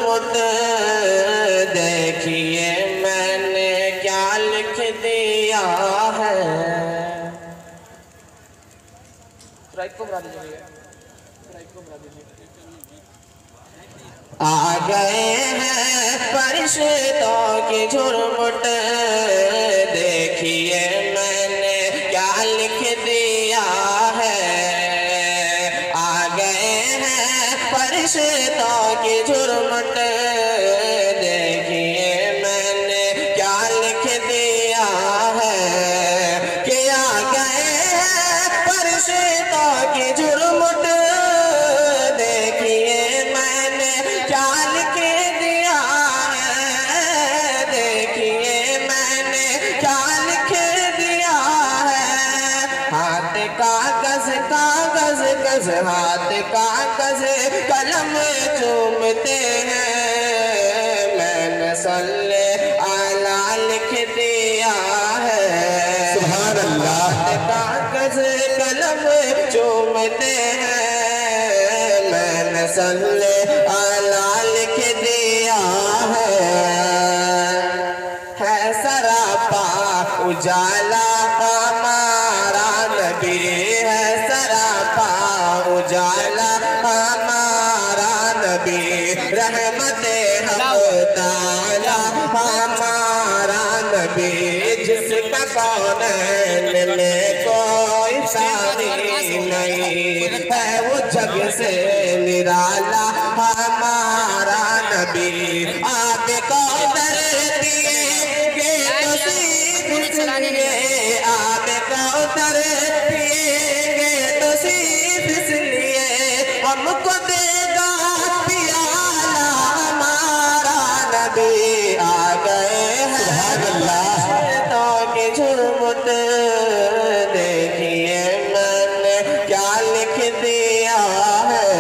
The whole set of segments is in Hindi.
झुरमुट देखिए मैंने क्या लिख दिया है। आ गए हैं फरिश्तों की झुरमुट देखिए मैंने क्या लिख दिया है। आ गए हैं फरिश्तों की झुरमुट देखिए मैंने क्या लिख दिया है। कि आ गए हैं फरिश्तों की झुरमुट देखिए मैंने क्या लिख दिया है। देखिए मैंने क्या लिख दिया है। हाथ कागज कागज गज हाथ कागज कलम चूमते हैं। मैंने सल्ले आला लिख दिया है। सुभान अल्लाह। हाथ कागज कलम चूमते हैं। मैंने सल्ले आला लिख दिया है सरापा उजाला हमारा नबी है। सरापा उजाला हमारा नबी रहमते हम ताला हमारा नबी। जिसका कौनैन में कोई सानी नहीं है वो जग से निराला हमारा नबी। आपको दर दिए आपको दर दिए तो सिर्फ इसलिए हमको देगा पियाला हमारा नबी। आ गए हैं तो की झुरमुट देखिए मैंने क्या लिख दिया है।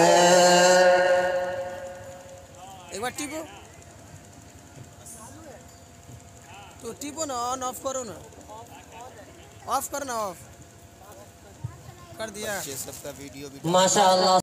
एक बार टिपो तो टिपो ना ऑन ऑफ करो ना। ऑफ करना ऑफ कर दिया। माशाअल्लाह।